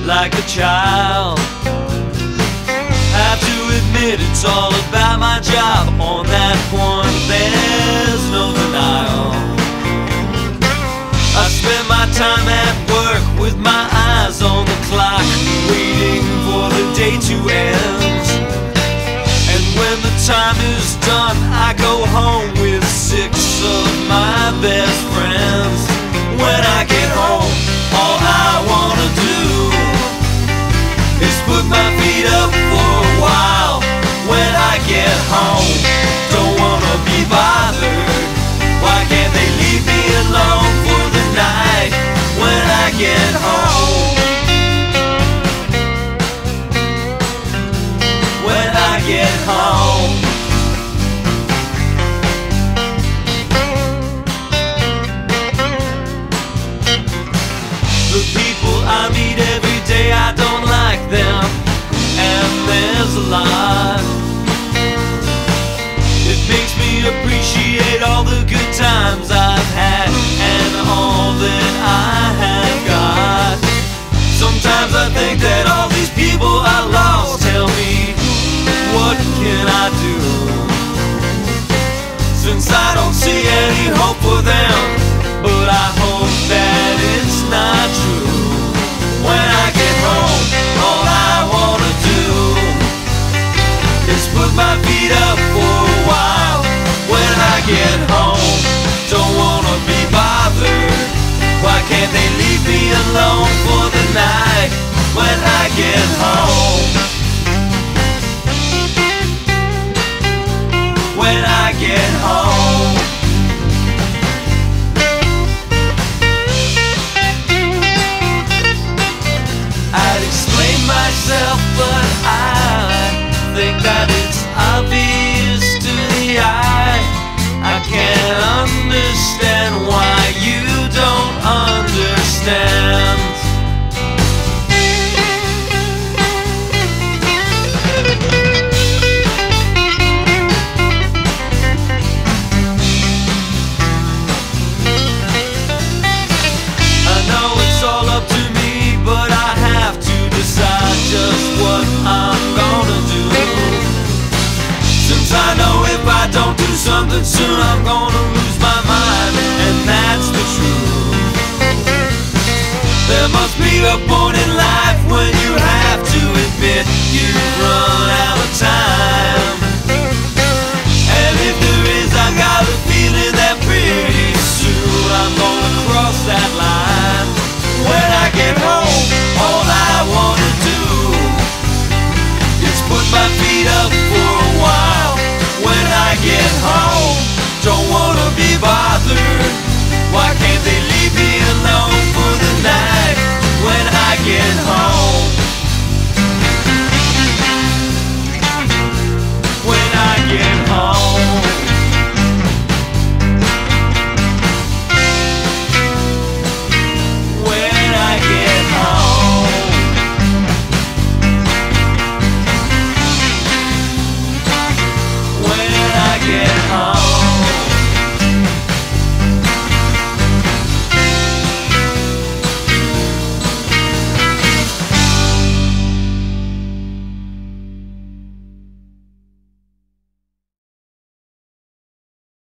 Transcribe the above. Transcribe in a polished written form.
like a child. Have to admit it's all about my job. On that point there's no denial. I spend my time at work with my eyes on the clock, waiting for the day to end. And when the time is done, I go home with 6 of my best friends. When I get home, all I wanna do is put my feet up for a while. When I get home, don't wanna be bothered. Why can't they leave me alone for the night? When I get home, when I get home. The people I meet every day, I don't like them, and there's a lot. It makes me appreciate all the good times I've had and all that I have got. Sometimes I think that all these people I lost tell me, what can I do? Since I don't see any hope for them, but I hope that it's not true. When I get home, all I wanna do is put my feet up for a while. When I get home, don't wanna be bothered. Why can't they leave me alone for the night? When I get home, when I get home. I'd explain myself, but I think that it's obvious to the eye. I can't understand why you don't understand. I know it's all up to me, but I have to decide just what I'm gonna do. Since I know if I don't do something soon, I'm gonna lose my mind, and that's the truth. There must be a point